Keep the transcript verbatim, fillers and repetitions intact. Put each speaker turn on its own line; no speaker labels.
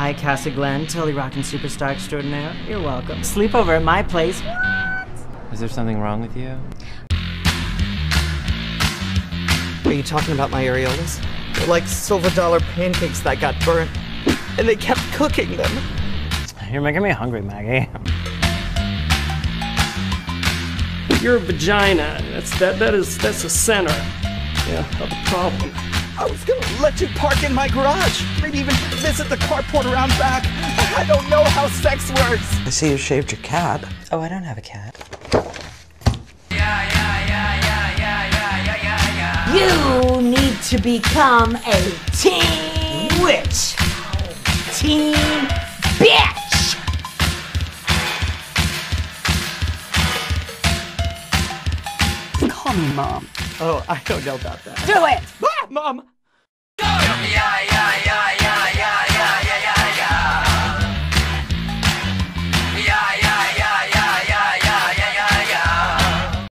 Hi, Cassie Glenn, Tilly Rockin' Superstar Extraordinaire. You're welcome. Sleepover at my place. What?
Is there something wrong with you?
Are you talking about my areolas? They're like silver dollar pancakes that got burnt, and they kept cooking them.
You're making me hungry, Maggie.
Your vagina, that's, that, that is, that's the center, yeah, of the problem.
I was gonna let you park in my garage, maybe even visit the carport around back. I don't know how sex works.
I see you shaved your cat.
Oh, I don't have a cat.
Yeah, yeah, yeah, yeah, yeah, yeah, yeah, yeah, yeah.
You need to become a teen witch. Teen bitch. Call me Mom.
Oh, I don't know about that.
Do it!
Ah, Mom!
Yeah, yeah, yeah, yeah.